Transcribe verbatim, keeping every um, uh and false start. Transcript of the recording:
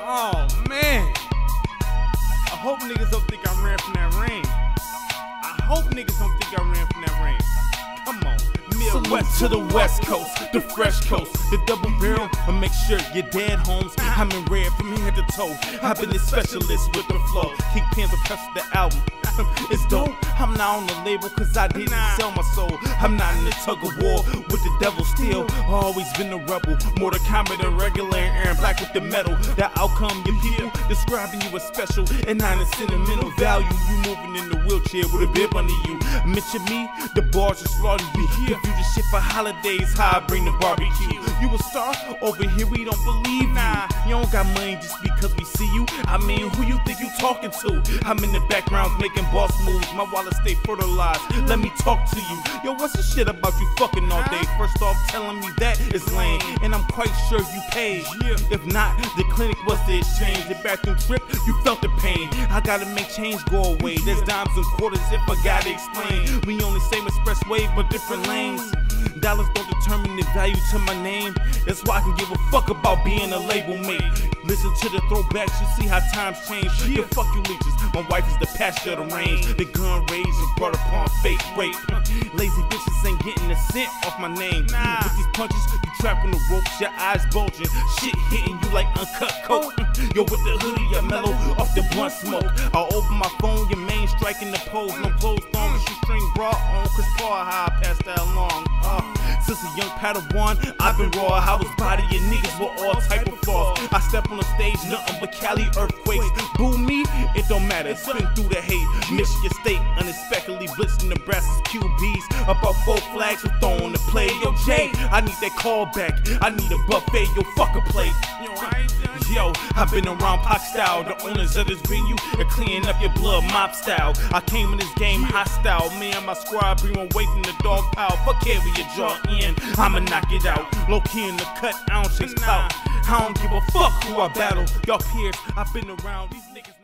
Oh man, I hope niggas don't think I ran from that rain. I hope niggas don't think I ran from that rain. Come on. Midwest to the West Coast, the fresh coast, the double barrel, and make sure you're dead, homes. I'm in red from head to toe. I've been the specialist with the flow. Kingpins will press the album. It's dope. I'm not on the label cause I didn't sell my soul. I'm not in the tug of war with the devil still. Always been a rebel, more the common than regular, and black with the metal. That outcome you hear, describing you as special and not a sentimental value. You moving in the wheelchair with a bib under you. Mention me, the bars will slaughter you. If you just shit for holidays, how I bring the barbecue. You a star? Over here we don't believe you. You don't got money just because we see you. I mean, who you think you talking to? I'm in the background making boss moves. My wallet stay fertilized. Let me talk to you. Yo, what's the shit about you fucking all day? First off, telling me that is lame, and I'm quite sure you paid. If not, the clinic was the exchange. The bathroom trip, you felt the pain. I gotta make change go away. There's dimes and quarters if I gotta explain. We on the same expressway but different lanes. Dollars don't determine the value to my name. That's why I can give a fuck about being a label mate. Listen to the throwbacks, you see how times change. Yeah, fuck you leeches. My wife is the pasture of the range. The gun raised and brought upon fake rape. Lazy bitches ain't getting a cent off my name. With these punches, you trap on the ropes, your eyes bulging. Shit hitting you like uncut coke. Yo, with the hoodie, I mellow off the blunt smoke. I open my phone, your main striking the pose. No clothes on, shoestring bra on. Chris Paul, how I passed that along. Uh, since a young Padawan, I've been raw. I was bodying niggas with all type of flaws. I step on the stage, nothing but Cali earthquakes. Boo me, it don't matter. Spin through the hate. Michigan State unexpectedly blitzing Nebraska's Q Bs. About four flags were thrown to play. Yo, Jay, I need that call back. I need a buffet. Yo, fuck a plate. Yo, I've been around Pac style. The owners of this venue are cleaning up your blood mob style. I came in this game hostile. Me and my squad bring one weight in the dog pile. Fuck care where you draw in. I'ma knock it out. Low key in the cut, I don't chase clout. I don't give a fuck who I battle. Y'all peers, I've been around these niggas.